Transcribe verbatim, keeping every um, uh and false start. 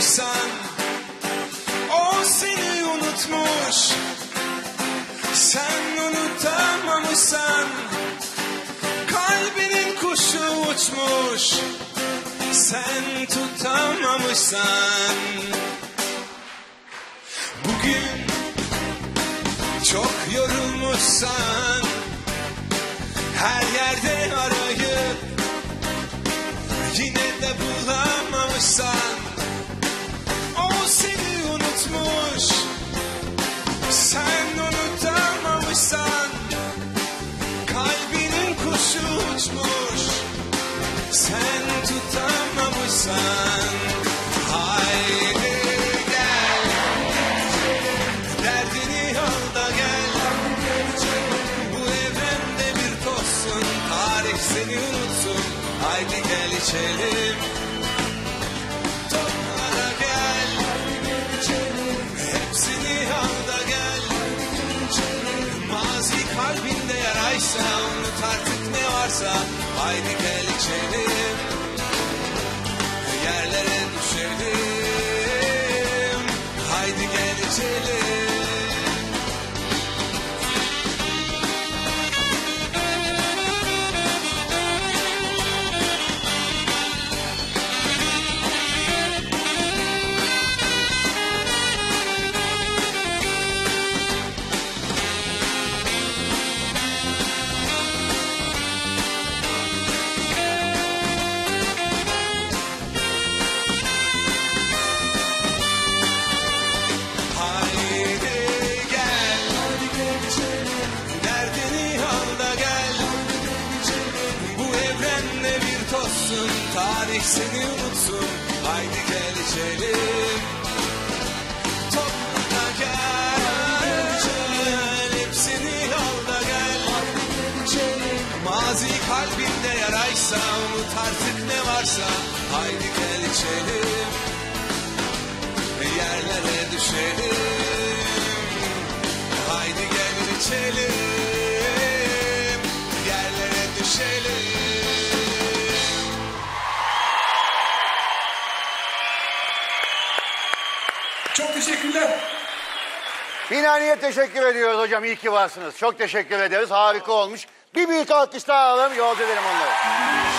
unutmuşsan, o seni unutmuş. Sen unutamamışsan, kalbinin kuşu uçmuş. Sen tutamamışsan. Bugün çok yorulmuşsan, her yerde arayıp yine de bulamamışsan, o seni unutmuş. Sen unutamamışsan, kalbinin kuşu uçmuş. Sen tutamamışsan. Haydi gel, derdini al da gel. Bu evrende bir tozsun, tarih seni unutsun. Haydi gel içelim, topla da gel. Hepsini al da gel. Mazi kalbinde yaraysa, unut artık ne varsa. Haydi gel içelim, yerlere düşelim. Haydi gel içelim. Tarih seni unutsun. Haydi gel içelim, topla da gel. Hepsini al da gel. Mazi kalbinde yaraysa, unut artık ne varsa. Haydi gel içelim, yerlere düşelim. Haydi gel içelim, yerlere düşelim. Çok teşekkürler. Binani'ye teşekkür ediyoruz hocam. İyi ki varsınız. Çok teşekkür ederiz. Harika olmuş. Bir büyük alkış daha alalım. Yolcu edelim onları.